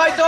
ワイト。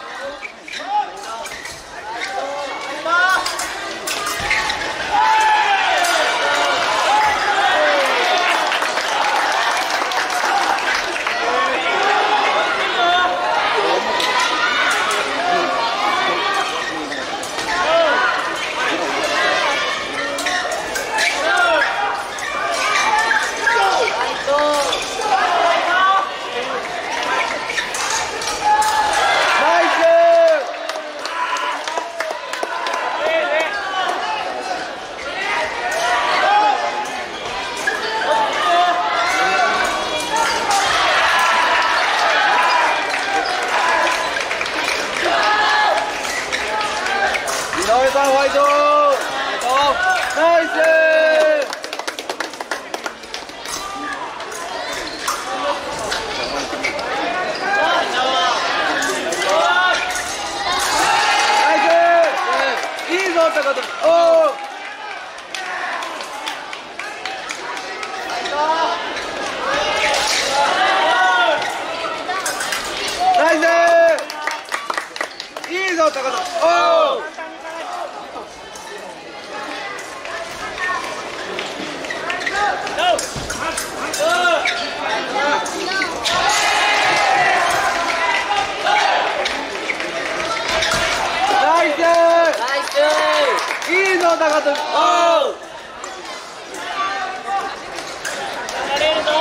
井上さんファイト。ナイス。いいぞ高田。おお。ナイス。いいぞ高田。おお。いいぞ高田。おお。流れるぞ。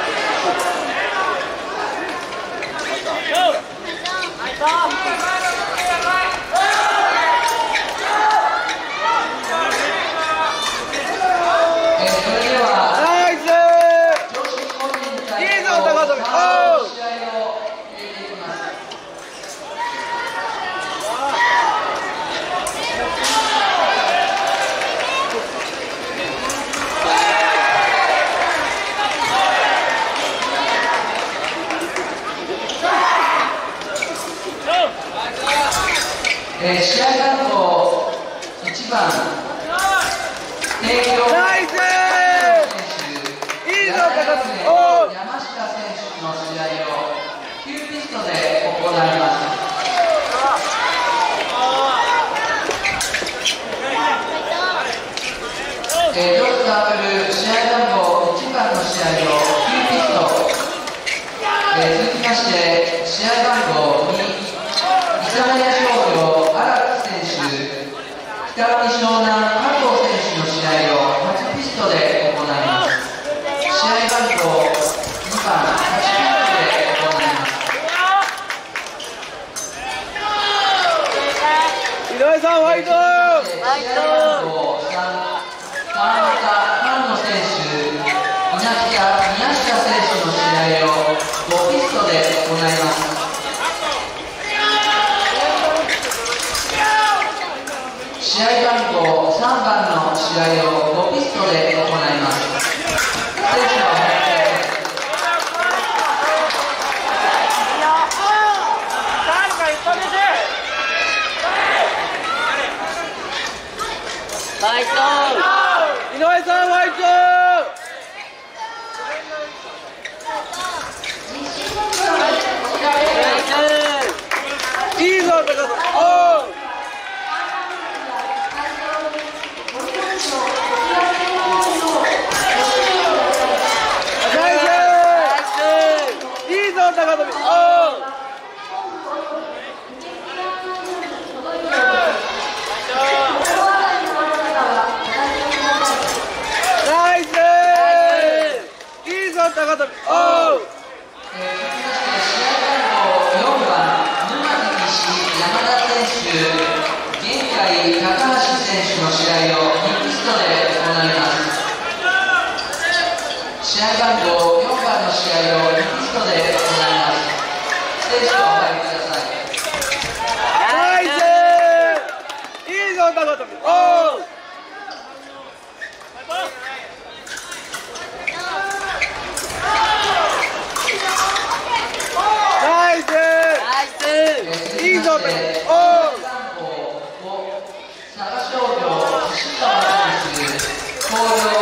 試合番号1番帝京ナイス。いいぞ高田。おお。 山下選手の試合を9ピストで行います。両サークル試合番号1番の試合を9ピスト、続きまして試合番号2伊佐谷商業荒木選手、北見湘南加藤選手の試合を8ピストで行います。試合番号2番8ピストで行います。 井上さんファイト。 試合番号3川中菅野選手、宮下選手の試合を5ピストで行います。試合番号3番の試合を5ピストで行います。選手のナイス。井上さんファイト。いいぞ高田。おお。試合番号4番の試合をリクエストで行います。ステージをお入りください。 ナイス。いいぞ高田。おー。ナイス。いいぞ高田。おー。 佐賀商業、岸川選手、広陵